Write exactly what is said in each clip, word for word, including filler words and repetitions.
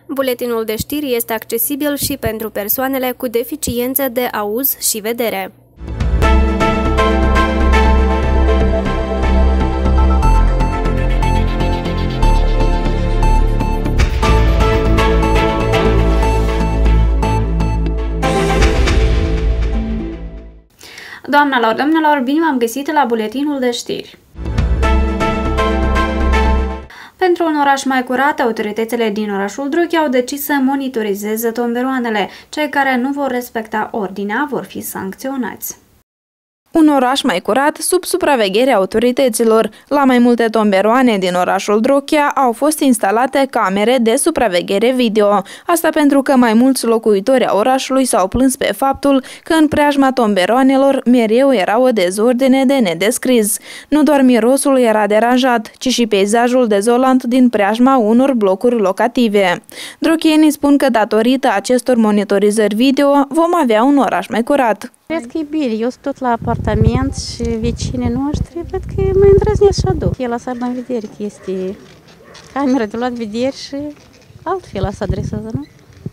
Buletinul de știri este accesibil și pentru persoanele cu deficiențe de auz și vedere. Doamnelor, domnilor, bine v-am găsit la buletinul de știri. Pentru un oraș mai curat, autoritățile din orașul Druchia au decis să monitorizeze tomberoanele. Cei care nu vor respecta ordinea vor fi sancționați. Un oraș mai curat sub supravegherea autorităților. La mai multe tomberoane din orașul Druchia au fost instalate camere de supraveghere video. Asta pentru că mai mulți locuitori a orașului s-au plâns pe faptul că în preajma tomberoanelor mereu era o dezordine de nedescris. Nu doar mirosul era deranjat, ci și peisajul dezolant din preajma unor blocuri locative. Druchienii spun că datorită acestor monitorizări video vom avea un oraș mai curat. Cred că e bine. Eu sunt tot la apartament și vecinii noștri, văd că mă îndrăznesc și aduc. El lasă în vedere că este camera de luat vedere și altfel să adresează, nu?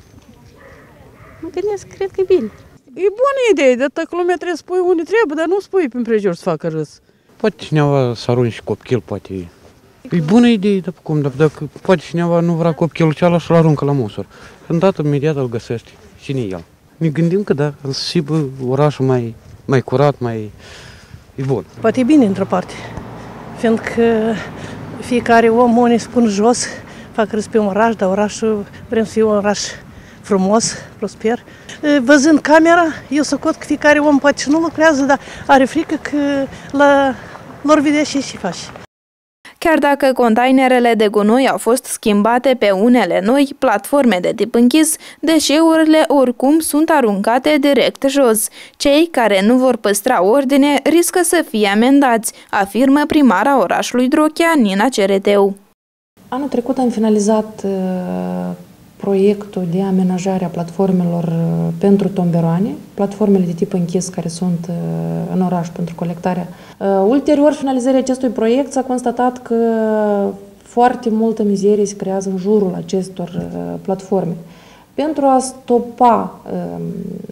Mă gândesc, cred că e bine. E bună idee, dar dacă lumea trebuie să spui unde trebuie, dar nu spui prin prejur să facă râs. Poate cineva să arunci copil, poate. E bună idee, dar cum, dar dacă poate cineva nu vrea copilul cealaltă și-l aruncă la musor. Îndată, imediat îl găsește. Cine e el? Ne gândim că da, și orașul mai, mai curat, mai e bun. Poate e bine într-o parte, fiindcă fiecare om unii spun jos, fac râs pe un oraș, dar orașul vrem să fie un oraș frumos, prosper. Văzând camera, eu socot că fiecare om poate și nu lucrează, dar are frică că la lor vedea și ce face. Chiar dacă containerele de gunoi au fost schimbate pe unele noi platforme de tip închis, deșeurile oricum sunt aruncate direct jos. Cei care nu vor păstra ordine riscă să fie amendați, afirmă primara orașului Druchia, Nina Cereteu. Anul trecut am finalizat uh, proiectul de amenajare a platformelor uh, pentru tomberoane, platformele de tip închis care sunt uh, în oraș pentru colectarea. Uh, ulterior finalizării acestui proiect s-a constatat că foarte multă mizerie se creează în jurul acestor uh, platforme. Pentru a stopa uh,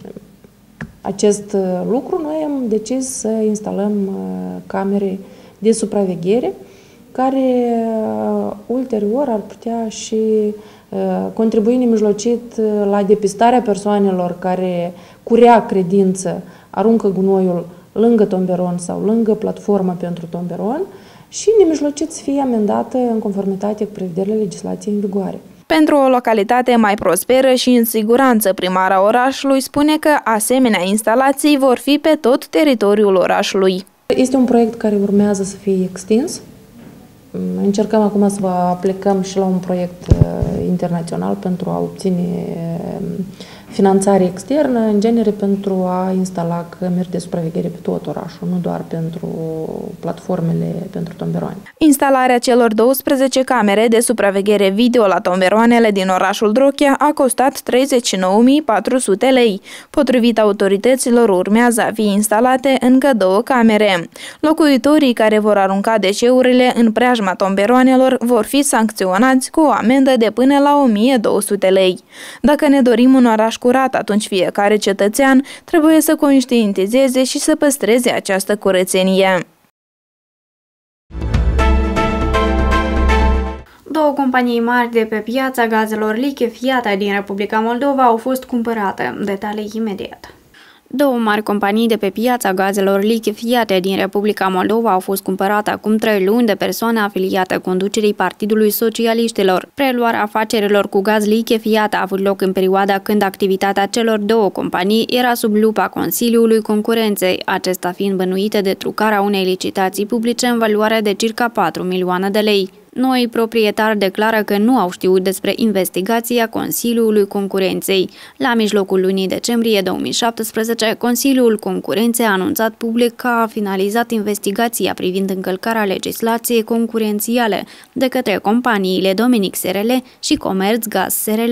acest uh, lucru, noi am decis să instalăm uh, camere de supraveghere care uh, ulterior ar putea și contribui nemijlocit la depistarea persoanelor care cu rea credință aruncă gunoiul lângă tomberon sau lângă platforma pentru tomberon și nemijlocit să fie amendată în conformitate cu prevederile legislației în vigoare. Pentru o localitate mai prosperă și în siguranță, primara orașului spune că asemenea instalații vor fi pe tot teritoriul orașului. Este un proiect care urmează să fie extins. Încercăm acum să vă aplicăm și la un proiect internațional pentru a obține finanțare externă, în genere pentru a instala camere de supraveghere pe tot orașul, nu doar pentru platformele pentru tomberoane. Instalarea celor douăsprezece camere de supraveghere video la tomberoanele din orașul Druchia a costat treizeci și nouă mii patru sute lei. Potrivit autorităților, urmează a fi instalate încă două camere. Locuitorii care vor arunca deșeurile în preajma tomberoanelor vor fi sancționați cu o amendă de până la o mie două sute lei. Dacă ne dorim un oraș curat, atunci fiecare cetățean trebuie să conștientizeze și să păstreze această curățenie. Două companii mari de pe piața gazelor lichefiate din Republica Moldova au fost cumpărate. Detalii imediat. Două mari companii de pe piața gazelor lichefiate din Republica Moldova au fost cumpărate acum trei luni de persoane afiliate conducerii Partidului Socialiștilor. Preluarea afacerilor cu gaz lichefiat a avut loc în perioada când activitatea celor două companii era sub lupa Consiliului Concurenței, acesta fiind bănuită de trucarea unei licitații publice în valoare de circa patru milioane de lei. Noi proprietari declară că nu au știut despre investigația Consiliului Concurenței. La mijlocul lunii decembrie două mii șaptesprezece, Consiliul Concurenței a anunțat public că a finalizat investigația privind încălcarea legislației concurențiale de către companiile Dominic S R L și Comerț Gaz S R L.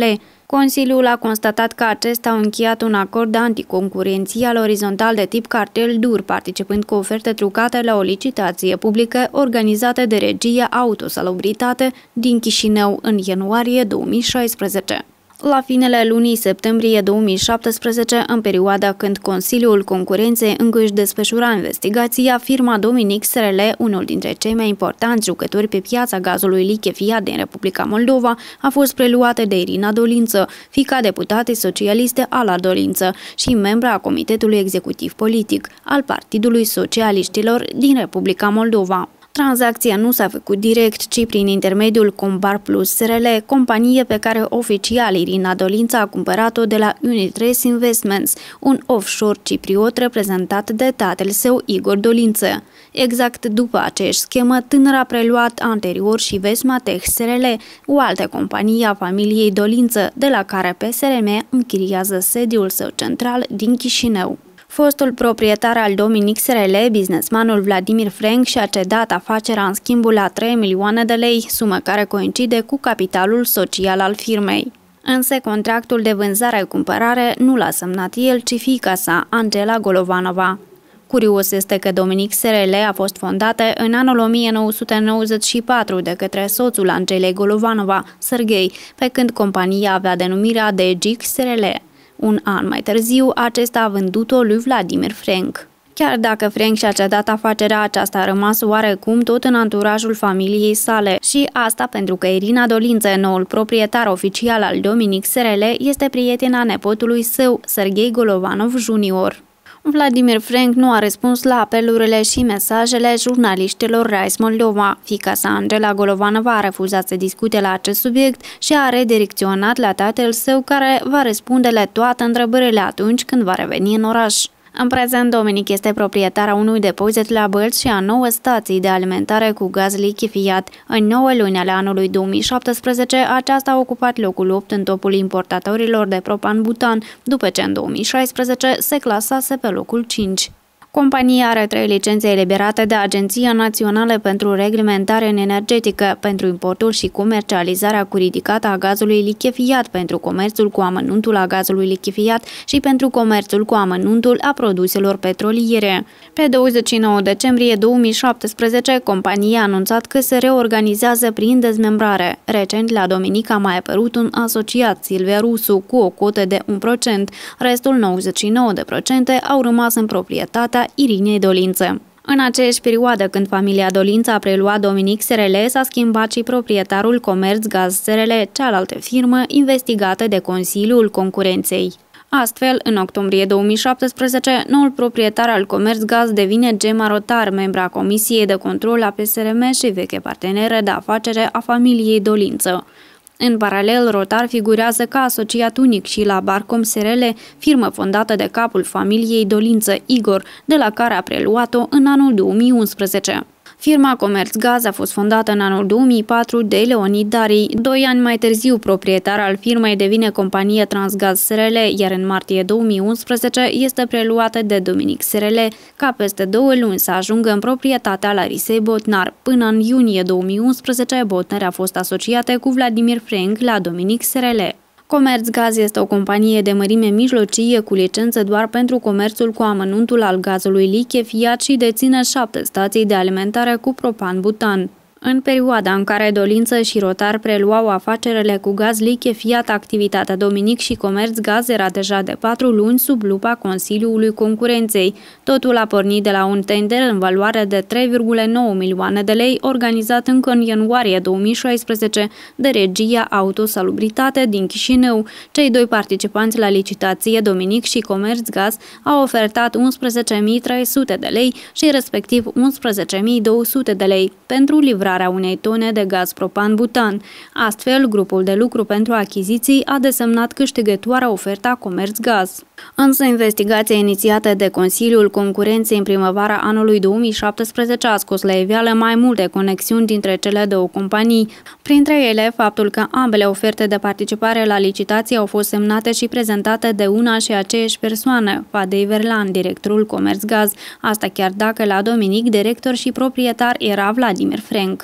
Consiliul a constatat că acesta a încheiat un acord anticoncurențial orizontal de tip cartel dur, participând cu oferte trucate la o licitație publică organizată de Regia Autosalubritate din Chișinău în ianuarie două mii șaisprezece. La finele lunii septembrie două mii șaptesprezece, în perioada când Consiliul Concurenței încă își desfășura investigația, firma Dominic S R L, unul dintre cei mai importanți jucători pe piața gazului lichefiat din Republica Moldova, a fost preluată de Irina Dolință, fiica deputatei socialiste Ala Dolință și membra a Comitetului Executiv Politic al Partidului Socialiștilor din Republica Moldova. Tranzacția nu s-a făcut direct, ci prin intermediul Combar Plus S R L, companie pe care oficial Irina Dolință a cumpărat-o de la Unitrace Investments, un offshore cipriot reprezentat de tatăl său Igor Dolință. Exact după aceeași schemă, tânăra a preluat anterior și Vesmatech S R L, o altă companie a familiei Dolință, de la care P S R M închiriază sediul său central din Chișinău. Fostul proprietar al Dominic S R L, businessmanul Vladimir Frank, și-a cedat afacerea în schimbul la trei milioane de lei, sumă care coincide cu capitalul social al firmei. Însă contractul de vânzare-cumpărare nu l-a semnat el, ci fiica sa, Angela Golovanova. Curios este că Dominic S R L a fost fondată în anul o mie nouă sute nouăzeci și patru de către soțul Angelei Golovanova, Serghei, pe când compania avea denumirea de G I C S R L. Un an mai târziu, acesta a vândut-o lui Vladimir Frank. Chiar dacă Frank și-a cedat afacerea, aceasta a rămas oarecum tot în anturajul familiei sale și asta pentru că Irina Dolință, noul proprietar oficial al Dominic S R L, este prietena nepotului său, Serghei Golovanov junior Vladimir Frank nu a răspuns la apelurile și mesajele jurnaliștilor Rise Moldova. Fiica sa, Angela Golovanova, a refuzat să discute la acest subiect și a redirecționat la tatăl său, care va răspunde la toate întrebările atunci când va reveni în oraș. În prezent, Dominic este proprietar a unui depozit la Bălți și a nouă stații de alimentare cu gaz lichefiat. În nouă luni ale anului două mii șaptesprezece, aceasta a ocupat locul opt în topul importatorilor de propan-butan, după ce în două mii șaisprezece se clasase pe locul cinci. Compania are trei licențe eliberate de Agenția Națională pentru Reglementare Energetică pentru importul și comercializarea cu ridicată a gazului lichefiat, pentru comerțul cu amănuntul a gazului lichefiat și pentru comerțul cu amănuntul a produselor petroliere. Pe douăzeci și nouă decembrie două mii șaptesprezece, compania a anunțat că se reorganizează prin dezmembrare. Recent, la Dominic a mai apărut un asociat, Silvia Rusu, cu o cotă de un procent. Restul, nouăzeci și nouă la sută, au rămas în proprietatea Irinei Dolință. În aceeași perioadă, când familia Dolință a preluat Dominic S R L, s-a schimbat și proprietarul Comerț Gaz S R L, cealaltă firmă investigată de Consiliul Concurenței. Astfel, în octombrie două mii șaptesprezece, noul proprietar al Comerț Gaz devine Gemma Rotar, membra Comisiei de Control a P S R M și veche parteneră de afacere a familiei Dolință. În paralel, Rotar figurează ca asociat unic și la Barcom S R L, firmă fondată de capul familiei Dolință, Igor, de la care a preluat-o în anul două mii unsprezece. Firma Comerț Gaz a fost fondată în anul două mii patru de Leonid Darii. Doi ani mai târziu, proprietar al firmei devine companie Transgaz S R L, iar în martie două mii unsprezece este preluată de Dominic S R L, ca peste două luni să ajungă în proprietatea Larisei Botnar. Până în iunie două mii unsprezece, Botnar a fost asociată cu Vladimir Frank la Dominic S R L. Comerț Gaz este o companie de mărime mijlocie cu licență doar pentru comerțul cu amănuntul al gazului lichefiat și deține șapte stații de alimentare cu propan-butan. În perioada în care Dolință și Rotar preluau afacerile cu gaz lichefiat, activitatea Dominic și Comerț Gaz era deja de patru luni sub lupa Consiliului Concurenței. Totul a pornit de la un tender în valoare de trei virgulă nouă milioane de lei, organizat încă în ianuarie două mii șaisprezece de Regia Autosalubritate din Chișinău. Cei doi participanți la licitație, Dominic și Comerț Gaz, au ofertat unsprezece mii trei sute de lei și respectiv unsprezece mii două sute de lei pentru livrarea unei tone de gaz propan-butan. Astfel, grupul de lucru pentru achiziții a desemnat câștigătoarea oferta Comerț Gaz. Însă, investigația inițiată de Consiliul Concurenței în primăvara anului două mii șaptesprezece a scos la iveală mai multe conexiuni dintre cele două companii. Printre ele, faptul că ambele oferte de participare la licitație au fost semnate și prezentate de una și aceeași persoană, Fadei Verlan, directorul Comerț Gaz, asta chiar dacă la Dominic, director și proprietar, era Vladimir Frank.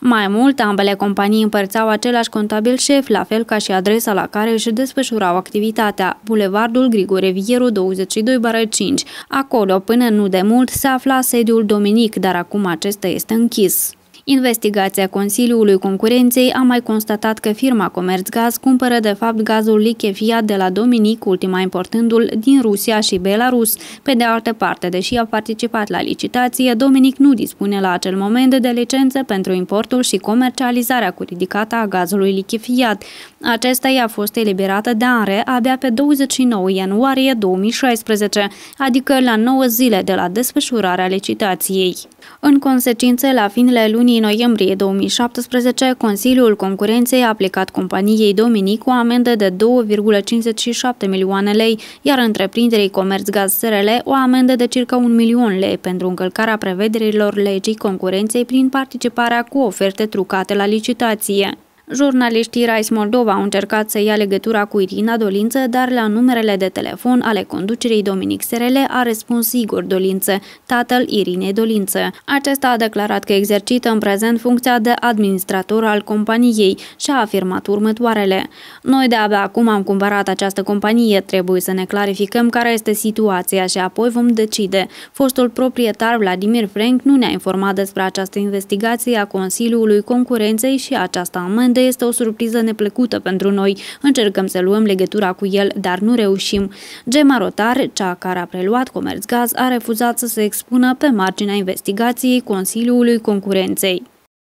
Mai mult, ambele companii împărțeau același contabil șef, la fel ca și adresa la care își desfășurau activitatea, Bulevardul Grigore Vieru douăzeci și doi bară cinci. Acolo, până nu de mult, se afla sediul Dominic, dar acum acesta este închis. Investigația Consiliului Concurenței a mai constatat că firma Comerțgaz cumpără de fapt gazul lichefiat de la Dominic, ultima importându-l din Rusia și Belarus. Pe de altă parte, deși a participat la licitație, Dominic nu dispune la acel moment de licențe pentru importul și comercializarea cu ridicata a gazului lichefiat. Acesta i-a fost eliberată de ANRE abia pe douăzeci și nouă ianuarie două mii șaisprezece, adică la nouă zile de la desfășurarea licitației. În consecință, la finele lunii noiembrie două mii șaptesprezece, Consiliul Concurenței a aplicat companiei Dominic o amendă de două virgulă cincizeci și șapte milioane lei, iar întreprinderii Comerțgaz S R L o amendă de circa un milion lei pentru încălcarea prevederilor legii concurenței prin participarea cu oferte trucate la licitație. Jurnaliștii Rise Moldova au încercat să ia legătura cu Irina Dolință, dar la numerele de telefon ale conducerii Dominic S R L a răspuns Igor Dolință, tatăl Irinei Dolință. Acesta a declarat că exercită în prezent funcția de administrator al companiei și a afirmat următoarele: "Noi de-abia acum am cumpărat această companie, trebuie să ne clarificăm care este situația și apoi vom decide. Fostul proprietar Vladimir Frank nu ne-a informat despre această investigație a Consiliului Concurenței și această amendă este o surpriză neplăcută pentru noi. Încercăm să luăm legătura cu el, dar nu reușim." Gemma Rotar, cea care a preluat Comerțgaz, a refuzat să se expună pe marginea investigației Consiliului Concurenței.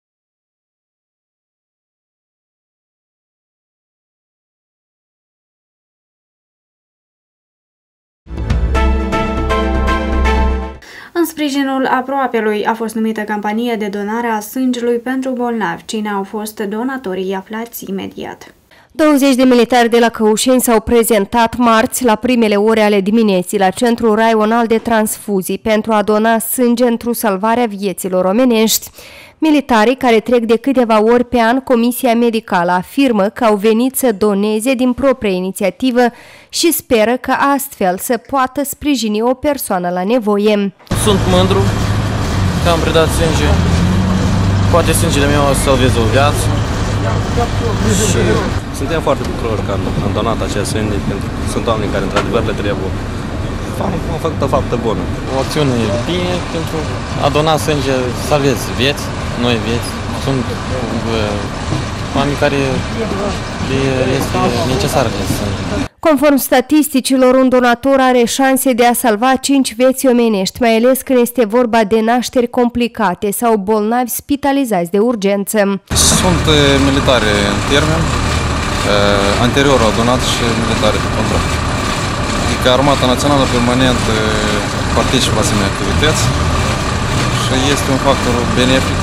În sprijinul aproapelui a fost numită campanie de donare a sângelui pentru bolnavi. Cine au fost donatorii aflați imediat. douăzeci de militari de la Căușeni s-au prezentat marți la primele ore ale dimineții la Centrul Raional de Transfuzii pentru a dona sânge într-o salvarea vieților omenești. Militarii, care trec de câteva ori pe an Comisia Medicală, afirmă că au venit să doneze din proprie inițiativă și speră că astfel să poată sprijini o persoană la nevoie. Sunt mândru că am predat sânge. Poate sângele meu o să salveze o viață. Și suntem foarte bucuroși că am donat acest sânge, pentru că sunt oameni care într-adevăr le trebuie. Am făcut o faptă bună. O acțiune bine pentru a dona sânge, salvezi vieți, noi vieți. Sunt uh, oameni care le este necesar de sânge. Conform statisticilor, un donator are șanse de a salva cinci vieți omenești, mai ales când este vorba de nașteri complicate sau bolnavi spitalizați de urgență. Sunt uh, militari în termen, uh, anterior au donat și militari de contract. Adică Armata Națională permanent uh, participă la asemenea activități și este un factor benefic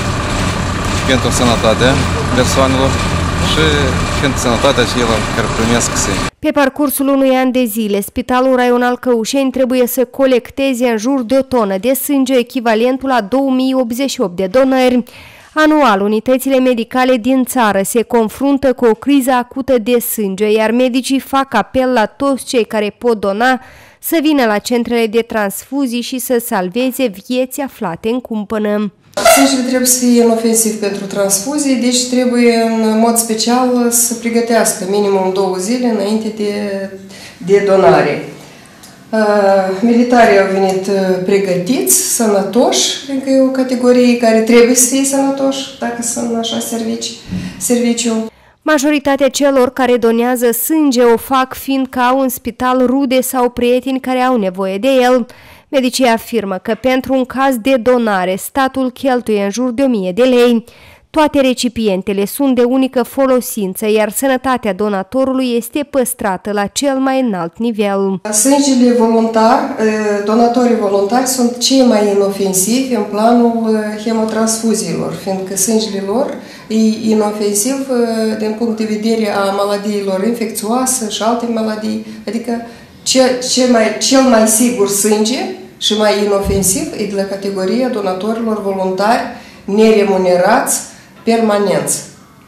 pentru sănătatea persoanelor și pentru sănătatea celor care primesc sânge. Pe parcursul unui an de zile, Spitalul Raional Căușeni trebuie să colecteze în jur de o tonă de sânge, echivalentul la două mii optzeci și opt de donări. Anual, unitățile medicale din țară se confruntă cu o criză acută de sânge, iar medicii fac apel la toți cei care pot dona să vină la centrele de transfuzii și să salveze vieți aflate în cumpănă. Sângele trebuie să fie inofensiv pentru transfuzii, deci trebuie în mod special să pregătească minimum două zile înainte de, de donare. Uh, militarii au venit pregătiți, sănătoși, încă e o categorie care trebuie să fie sănătoși, dacă sunt în așa servici, serviciu. Majoritatea celor care donează sânge o fac fiindcă au în spital rude sau prieteni care au nevoie de el. Medicii afirmă că pentru un caz de donare, statul cheltuie în jur de o mie de lei. Toate recipientele sunt de unică folosință, iar sănătatea donatorului este păstrată la cel mai înalt nivel. Sângele voluntar, donatorii voluntari sunt cei mai inofensivi în planul hemotransfuziilor, fiindcă sângele lor e inofensiv din punct de vedere a maladiilor infecțioase și alte maladii, adică cel mai, cel mai sigur sânge și mai inofensiv e de la categoria donatorilor voluntari neremunerați permanenți.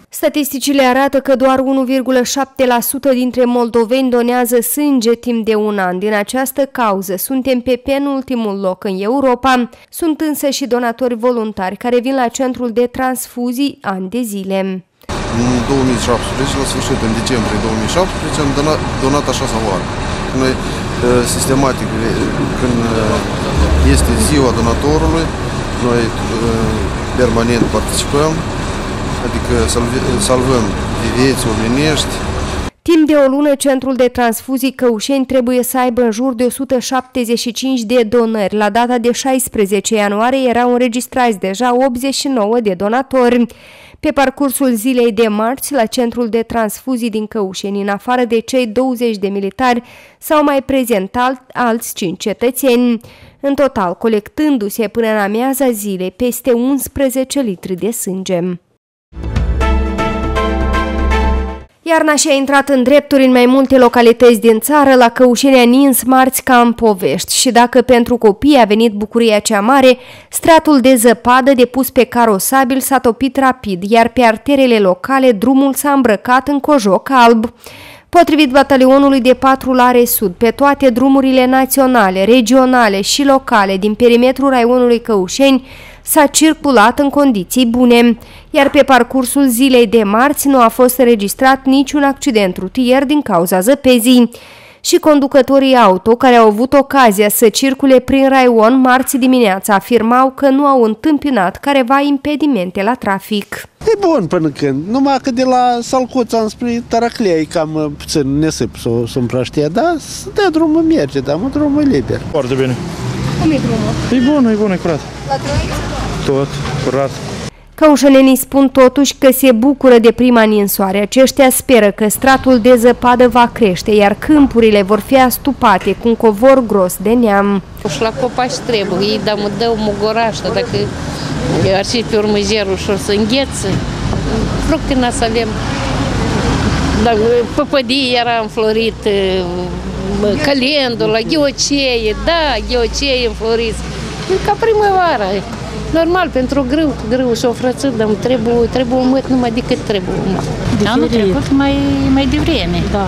Statisticile arată că doar unu virgulă șapte la sută dintre moldoveni donează sânge timp de un an. Din această cauză suntem pe penultimul loc în Europa. Sunt însă și donatori voluntari care vin la centrul de transfuzii ani de zile. În două mii șaptesprezece, la sfârșit, în decembrie două mii șaptesprezece, am donat, donat a șasea oară. Noi, sistematic, când este ziua donatorului, noi permanent participăm, adică salvăm vieți omenești. Timp de o lună, Centrul de Transfuzii Căușeni trebuie să aibă în jur de o sută șaptezeci și cinci de donări. La data de șaisprezece ianuarie erau înregistrați deja optzeci și nouă de donatori. Pe parcursul zilei de marți, la Centrul de Transfuzii din Căușeni, în afară de cei douăzeci de militari, s-au mai prezentat alți cinci cetățeni. În total, colectându-se până în amiaza zilei peste unsprezece litri de sânge. Iarna și-a intrat în drepturi în mai multe localități din țară, la Căușeni a nins marți ca în povești și dacă pentru copii a venit bucuria cea mare, stratul de zăpadă depus pe carosabil s-a topit rapid, iar pe arterele locale drumul s-a îmbrăcat în cojoc alb. Potrivit batalionului de patrulare sud, pe toate drumurile naționale, regionale și locale din perimetrul raionului Căușeni s-a circulat în condiții bune, iar pe parcursul zilei de marți nu a fost înregistrat niciun accident rutier din cauza zăpezii. Și conducătorii auto care au avut ocazia să circule prin raion marți dimineața afirmau că nu au întâmpinat careva impedimente la trafic. E bun până când, numai că de la Salcuța înspre Taraclea e cam puțin nesip să împrăștie, dar să dea drumul merge, dar mă drumul e liber. Foarte bine. Cum e drumul? E bun, e bun, e curat. La Troiță? Tot, curat. Căușănenii spun totuși că se bucură de prima ninsoare. Aceștia speră că stratul de zăpadă va crește, iar câmpurile vor fi astupate cu un covor gros de neam. Și la copaci trebuie, ei da mă dă mugorașă, dacă ar fi pe urmă zerul și o să îngheță. Fructe n-a să avem. Păpădii era înflorit, calendula, ghiocee, da, ghiocee înflorit. Ca primăvara. Normal, pentru grâu, grâu și o frăță, dar trebuie, trebuie umăt numai decât trebuie umăt. Anul trecut mai, mai devreme. Da.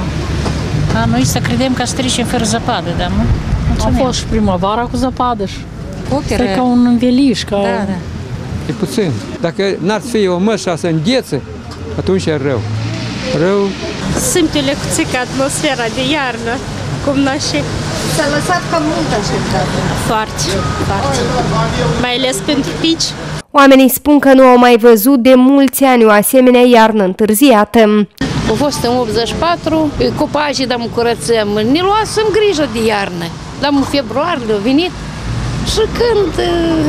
A noi să credem că trecem fără zăpadă, dar nu? A fost și primăvara cu zăpadă și e ca un înveliș. Ca... Da, da. E puțin. Dacă n-ar fi o mășa să înghețe, atunci e rău. Rău. Simte lecuțică atmosfera de iarnă, cum nașe. S-a lăsat cam mult așteptat. Foarte, foarte. Mai ales pentru pici. Oamenii spun că nu au mai văzut de mulți ani o asemenea iarnă întârziată. A fost în optzeci și patru, copacii dăm curățăm, ne luasem grijă de iarnă. Dăm în februarie, a venit și când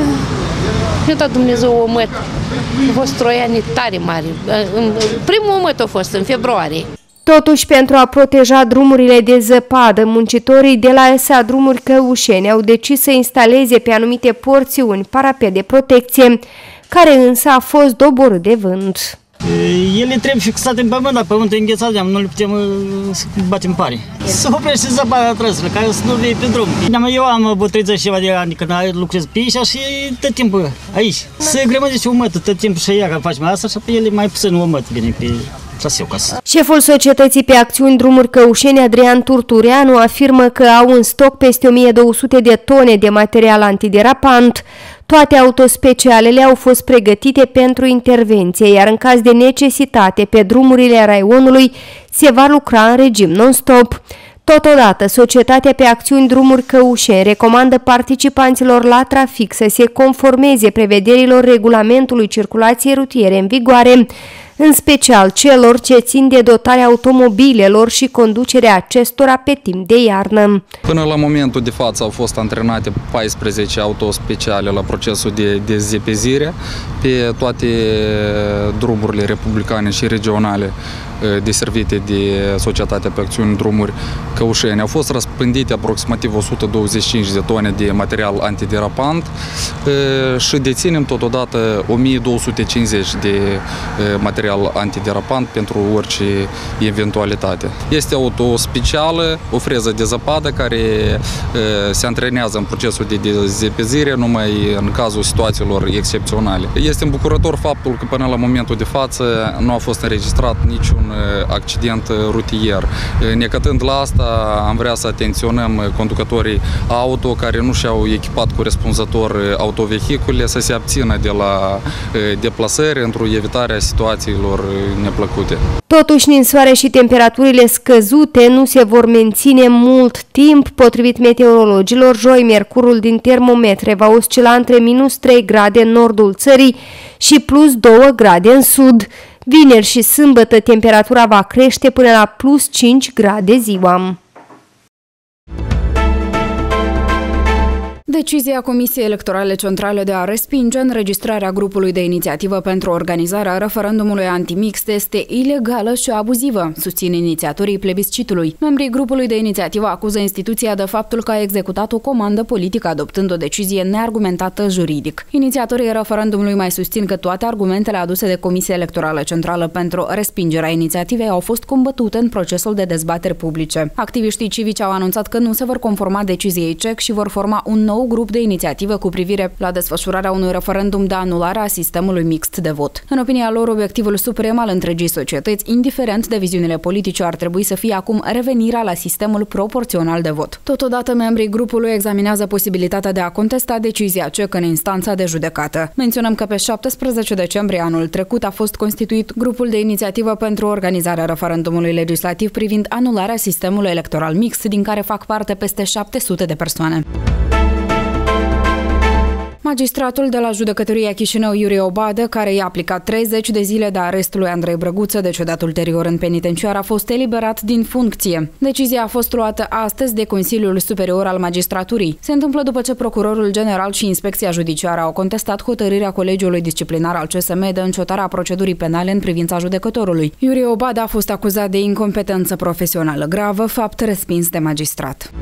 ne-a dat Dumnezeu omăt. A fost troi ani tare mari. Primul omăt a fost în februarie. Totuși, pentru a proteja drumurile de zăpadă, muncitorii de la S A Drumuri Căușeni au decis să instaleze pe anumite porțiuni parapet de protecție, care însă a fost doborât de vânt. Ele trebuie fixate în pământ, dar pământul e înghețat, nu le putem să batem pare. Să oprește zăpada trăsului, care să nu vii pe drum. Eu am treizeci și ceva de ani când lucrez pe aici și tot timpul aici. Să grămădește o mătă tot timpul și ea că facem asta și pe ele mai puțin o mătă vine pe traseu casă. Șeful Societății pe Acțiuni Drumuri Căușeni, Adrian Turtureanu, afirmă că au în stoc peste o mie două sute de tone de material antiderapant. Toate autospecialele au fost pregătite pentru intervenție, iar în caz de necesitate pe drumurile raionului se va lucra în regim non-stop. Totodată, Societatea pe Acțiuni Drumuri Căușeni recomandă participanților la trafic să se conformeze prevederilor regulamentului circulației rutiere în vigoare, în special celor ce țin de dotarea automobilelor și conducerea acestora pe timp de iarnă. Până la momentul de față au fost antrenate paisprezece autospeciale la procesul de dezepezire pe toate drumurile republicane și regionale deservite de Societatea pe Acțiuni Drumuri Căușeni. Au fost răspândite aproximativ o sută douăzeci și cinci de tone de material antiderapant și deținem totodată o mie două sute cincizeci de material antiderapant pentru orice eventualitate. Este auto specială, o freză de zăpadă care se antrenează în procesul de dezepezire numai în cazul situațiilor excepționale. Este îmbucurător faptul că până la momentul de față nu a fost înregistrat niciun accident rutier. Necătând la asta, am vrea să atenționăm conducătorii auto care nu și-au echipat corespunzător autovehicule să se abțină de la deplasări pentru evitarea situațiilor neplăcute. Totuși, ninsoare și temperaturile scăzute nu se vor menține mult timp. Potrivit meteorologilor, joi, mercurul din termometre va oscila între minus trei grade în nordul țării și plus doi grade în sud. Vineri și sâmbătă temperatura va crește până la plus cinci grade ziua. Decizia Comisiei Electorale Centrale de a respinge înregistrarea grupului de inițiativă pentru organizarea referendumului antimixt este ilegală și abuzivă, susțin inițiatorii plebiscitului. Membrii grupului de inițiativă acuză instituția de faptul că a executat o comandă politică adoptând o decizie neargumentată juridic. Inițiatorii referendumului mai susțin că toate argumentele aduse de Comisia Electorală Centrală pentru respingerea inițiativei au fost combătute în procesul de dezbateri publice. Activiștii civici au anunțat că nu se vor conforma deciziei C E C și vor forma un nou grup de inițiativă cu privire la desfășurarea unui referendum de anulare a sistemului mixt de vot. În opinia lor, obiectivul suprem al întregii societăți, indiferent de viziunile politice, ar trebui să fie acum revenirea la sistemul proporțional de vot. Totodată, membrii grupului examinează posibilitatea de a contesta decizia C E C în instanța de judecată. Menționăm că pe șaptesprezece decembrie anul trecut a fost constituit grupul de inițiativă pentru organizarea referendumului legislativ privind anularea sistemului electoral mixt, din care fac parte peste șapte sute de persoane. Magistratul de la Judecătoria Chișinău, Iurie Obadă, care i-a aplicat treizeci de zile de arestul lui Andrei Brăguță, decedat ulterior în penitenciar, a fost eliberat din funcție. Decizia a fost luată astăzi de Consiliul Superior al Magistraturii. Se întâmplă după ce Procurorul General și Inspecția Judiciară au contestat hotărârea Colegiului Disciplinar al C S M de încetarea procedurii penale în privința judecătorului. Iurie Obadă a fost acuzat de incompetență profesională gravă, fapt respins de magistrat.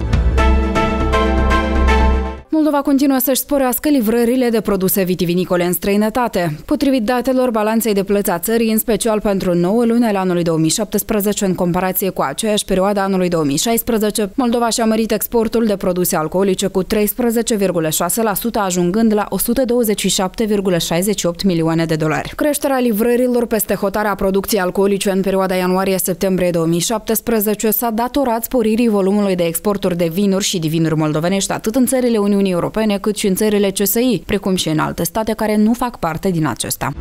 Moldova continuă să-și sporească livrările de produse vitivinicole în străinătate. Potrivit datelor balanței de plăți a țării, în special pentru nouă luni ale anului două mii șaptesprezece, în comparație cu aceeași perioadă a anului două mii șaisprezece, Moldova și-a mărit exportul de produse alcoolice cu treisprezece virgulă șase la sută, ajungând la o sută douăzeci și șapte virgulă șaizeci și opt milioane de dolari. Creșterea livrărilor peste hotarea producției alcoolice în perioada ianuarie-septembrie două mii șaptesprezece s-a datorat sporirii volumului de exporturi de vinuri și divinuri moldovenești, atât în țările Uniunii Europene, cât și în țările C S I, precum și în alte state care nu fac parte din acesta.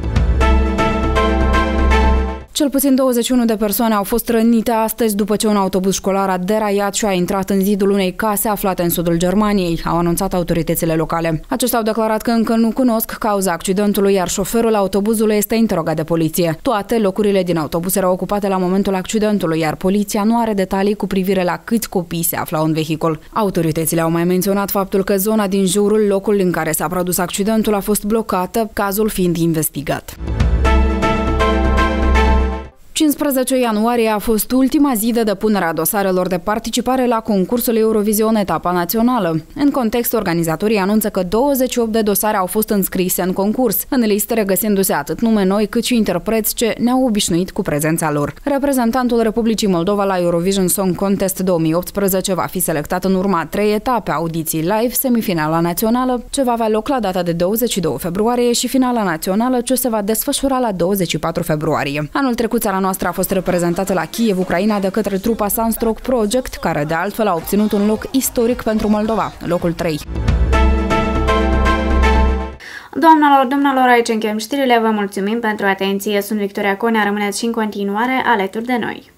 Cel puțin douăzeci și unu de persoane au fost rănite astăzi după ce un autobuz școlar a deraiat și a intrat în zidul unei case aflate în sudul Germaniei, au anunțat autoritățile locale. Aceștia au declarat că încă nu cunosc cauza accidentului, iar șoferul autobuzului este interogat de poliție. Toate locurile din autobuz erau ocupate la momentul accidentului, iar poliția nu are detalii cu privire la câți copii se aflau în vehicul. Autoritățile au mai menționat faptul că zona din jurul locului în care s-a produs accidentul a fost blocată, cazul fiind investigat. cincisprezece ianuarie a fost ultima zi de depunere a dosarelor de participare la concursul Eurovision etapa națională. În context, organizatorii anunță că douăzeci și opt de dosare au fost înscrise în concurs, în listă regăsindu-se atât nume noi cât și interpreți ce ne-au obișnuit cu prezența lor. Reprezentantul Republicii Moldova la Eurovision Song Contest două mii optsprezece va fi selectat în urma a trei etape, audiții live, semifinala națională, ce va avea loc la data de douăzeci și doi februarie și finala națională, ce se va desfășura la douăzeci și patru februarie. Anul trecut, țara noastră a fost reprezentată la Kiev, Ucraina, de către trupa Sunstroke Project, care de altfel a obținut un loc istoric pentru Moldova, locul trei. Doamnelor, domnilor, aici încheiem știrile, vă mulțumim pentru atenție, sunt Victoria Conea, rămâneți și în continuare alături de noi.